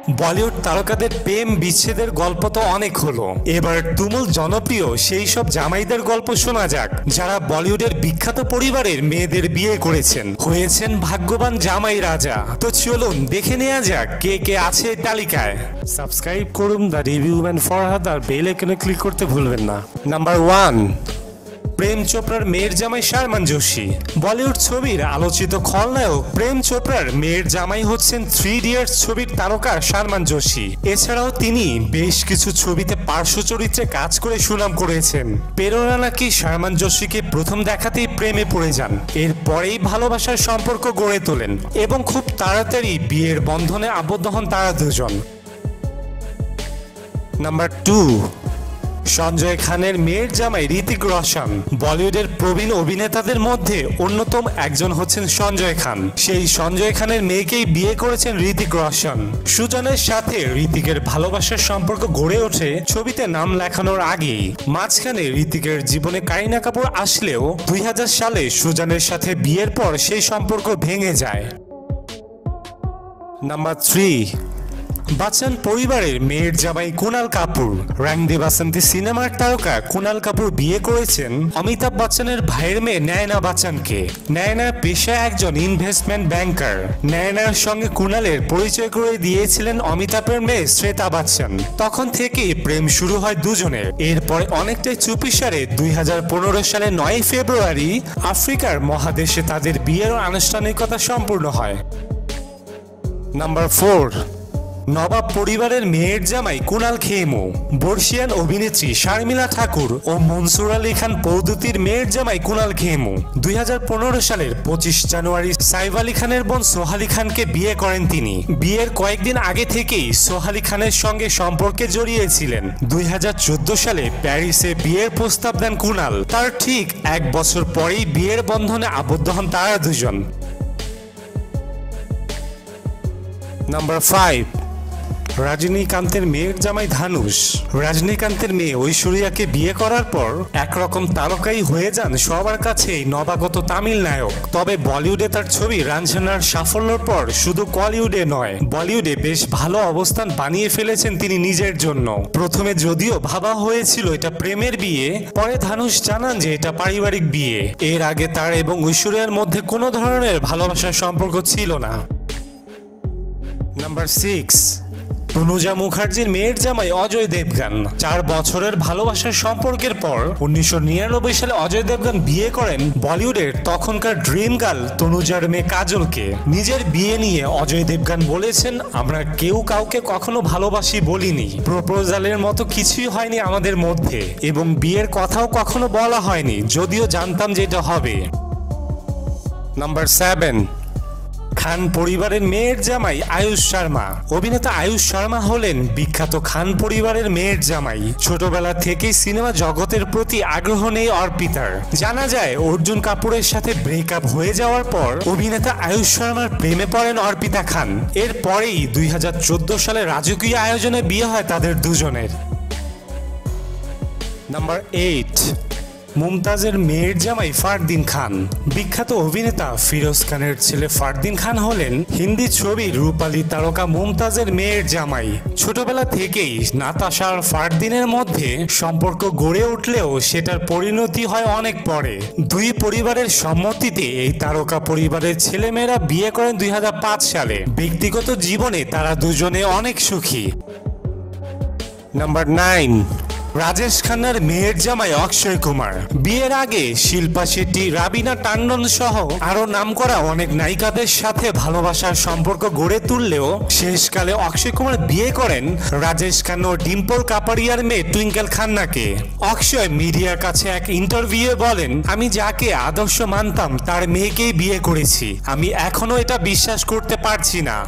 বলিউড তারকাদের প্রেম বিচ্ছেদের গল্প তো অনেক হলো, এবার তুমুল জনপ্রিয় সেই সব জামাইদের গল্প শোনা যাক যারা বলিউডের বিখ্যাত পরিবারের মেয়েদের বিয়ে করেছেন, হয়েছেন ভাগ্যবান জামাই রাজা। তো চলুন দেখে নেওয়া যাক কে কে আছে তালিকায়। সাবস্ক্রাইব করুন দ্য রিভিউ ম্যান ফরহাদ আর বেল আইকনে ক্লিক করতে ভুলবেন না। নাম্বার 1, প্রেম চোপড়ার মেয়ের জামাই শারমান জোশী। বলিউড ছবির আলোচিত খলনায়ক প্রেম চোপড়ার মেয়ের জামাই হচ্ছেন 3 ইডিয়টস ছবির তারকা শারমান জোশী। এছাড়াও তিনি বেশ কিছু ছবিতে পার্শ্ব চরিত্রে কাজ করে সুনাম করেছেন। প্রেরণা নাকি শারমান জোশীকে প্রথম দেখাতেই প্রেমে পড়ে যান, এরপরেই ভালোবাসার সম্পর্ক গড়ে তোলেন এবং খুব তাড়াতাড়ি বিয়ের বন্ধনে আবদ্ধ হন তারা দুজন। নাম্বার 2, সঞ্জয় খানের মেয়ের জামাই ঋতিক রোশন। বলিউডের প্রবীণ অভিনেতাদের মধ্যে অন্যতম একজন হচ্ছেন সঞ্জয় খান। সেই সঞ্জয় খানের মেয়েকেই বিয়ে করেছেন ঋতিক রোশন। সুজনের সাথে ঋতিকের ভালোবাসার সম্পর্ক গড়ে ওঠে ছবিতে নাম লেখানোর আগেই। মাঝখানে ঋতিকের জীবনে কারিনা কাপুর আসলেও 2000 সালে সুজনের সাথে বিয়ের পর সেই সম্পর্ক ভেঙে যায়। নাম্বার 3, বচ্চন পরিবারের মেয়ের জামাই কুনাল কাপুর। রং দে বাসন্তী সিনেমার তারকা কুনাল কাপুর বিয়ে করেছেন অমিতাভ বচ্চনের ভাইয়ের মেয়ে নয়না বচ্চনকে। নয়না পেশায় একজন ইনভেস্টমেন্ট ব্যাংকার। নয়নার সঙ্গে কুনালের পরিচয় করে দিয়েছিলেন অমিতাভের মেয়ে শ্বেতা বচ্চন। তখন থেকেই প্রেম শুরু হয় দুজনের। এরপরে অনেকটাই চুপিসারে 2015 সালে 9 ফেব্রুয়ারি আফ্রিকার মহাদেশে তাদের বিয়ের আনুষ্ঠানিকতা সম্পূর্ণ হয়। নাম্বার 4, নবাব পরিবারের মেয়ের জামাই কুনাল খেমু। বর্ষিয়ান অভিনেত্রী শার্মিলা ঠাকুর ও মনসুর আলী খান পৌদুতির মেয়ের জামাই কুনাল খেমু 2015 সালের 25 জানুয়ারি সাইফ আলী খানের বোন সোহালি খানকে বিয়ে করেন তিনি। বিয়ের কয়েকদিন আগে থেকেই সোহালি খানের সঙ্গে সম্পর্কে জড়িয়েছিলেন। 2014 সালে প্যারিসে বিয়ের প্রস্তাব দেন কুনাল। তার ঠিক 1 বছর পরেই বিয়ের বন্ধনে আবদ্ধ হন তারা দুজন। নাম্বার 5, রজনীকান্তের মেয়ের জামাই ধানুষ। রজনীকান্তের মেয়ে ঐশ্বরিয়াকে বিয়ে করার পর একরকম তারকাই হয়ে যান সবার কাছেই নবাগত তামিল নায়ক। তবে বলিউডে তার ছবি রাঞ্ঝনার সাফল্যের পর শুধু কলিউডে নয়, বলিউডে বেশ ভালো অবস্থান বানিয়ে ফেলেছেন তিনি নিজের জন্য। প্রথমে যদিও ভাবা হয়েছিল এটা প্রেমের বিয়ে, পরে ধানুষ জানান যে এটা পারিবারিক বিয়ে। এর আগে তার এবং ঐশ্বরিয়ার মধ্যে কোনো ধরনের ভালোবাসার সম্পর্ক ছিল না। নাম্বার 6, তনুজা মুখার্জির মেয়ের জামাই অজয় দেবগান। 4 বছরের ভালোবাসার সম্পর্কের পর 1999 সালে অজয় দেবগান বিয়ে করেন বলিউডের তখনকার ড্রিম গার্ল তনুজার মেয়ে কাজলকে। নিজের বিয়ে নিয়ে অজয় দেবগান বলেছেন, আমরা কেউ কাউকে কখনো ভালোবাসি বলিনি, প্রপোজালের মতো কিছুই হয়নি আমাদের মধ্যে এবং বিয়ের কথাও কখনো বলা হয়নি, যদিও জানতাম যে এটা হবে। নাম্বার 7, খান পরিবারের মেয়ের জামাই আয়ুষ শর্মা। অভিনেতা আয়ুষ শর্মা হলেন বিখ্যাত খান পরিবারের মেয়ের জামাই। ছোটবেলা থেকেই সিনেমা জগতের প্রতি আগ্রহ নেই অর্পিতার। জানা যায় অর্জুন কাপুরের সাথে ব্রেকআপ হয়ে যাওয়ার পর অভিনেতা আয়ুষ শর্মার প্রেমে পড়েন অর্পিতা খান। এরপরেই 2014 সালে রাজকীয় আয়োজনে বিয়ে হয় তাদের দুজনের। নাম্বার 8, মুমতাজের মেয়ের জামাই ফারদিন খান। বিখ্যাত অভিনেতা ফিরোজ খানের ছেলে ফারদিন খান হলেন হিন্দি ছবির রূপালী তারকা মুমতাজের মেয়ের জামাই। ছোটবেলা থেকেই নাতাশা আর ফারদিনের মধ্যে সম্পর্ক গড়ে উঠলেও সেটার পরিণতি হয় অনেক পরে। দুই পরিবারের সম্মতিতে এই তারকা পরিবারের ছেলেমেয়েরা বিয়ে করেন 2005 সালে। ব্যক্তিগত জীবনে তারা দুজনে অনেক সুখী। নাম্বার 9, রাজেশ খান্নার মেয়ের জামাই অক্ষয় কুমার। বিয়ের আগে শিল্পা শেট্টি, রাবিনা টান্ডন সহ আরো নামকরা অনেক নায়িকাদের সাথে ভালোবাসার সম্পর্ক গড়ে তুললেও শেষকালে অক্ষয় কুমার বিয়ে করেন রাজেশ খান্না ও ডিম্পল কাপাড়িয়ার মেয়ে টুইঙ্কেল খান্নাকে। অক্ষয় মিডিয়ার কাছে এক ইন্টারভিউয়ে বলেন, আমি যাকে আদর্শ মানতাম তার মেয়েকেই বিয়ে করেছি, আমি এখনো এটা বিশ্বাস করতে পারছি না।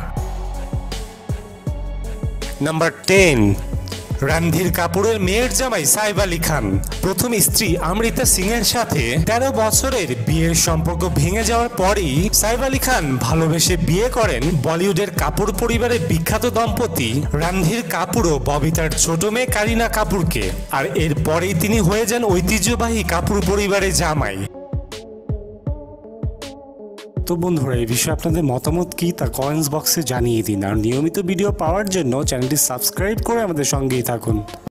নাম্বার 10, রণধীর কাপুরের মেয়ের জামাই সাইফ আলী খান। প্রথম স্ত্রী অমৃতা সিং এর সাথে 13 বছরের বিয়ের সম্পর্ক ভেঙে যাওয়ার পরই সাইফ আলী খান ভালোবেসে বিয়ে করেন বলিউডের কাপুর পরিবারের বিখ্যাত দম্পতি রণধীর কাপুর ও ববিতার ছোট মেয়ে কারিনা কাপুরকে। আর এরপরেই তিনি হয়ে যান ঐতিহ্যবাহী কাপুর পরিবারের জামাই। তো বন্ধুরা, এই বিষয়ে আপনাদের মতামত কি তা কমেন্টস বক্সে জানিয়ে দিন। আর নিয়মিত ভিডিও পাওয়ার জন্য চ্যানেলটি সাবস্ক্রাইব করে আমাদের সঙ্গেই থাকুন।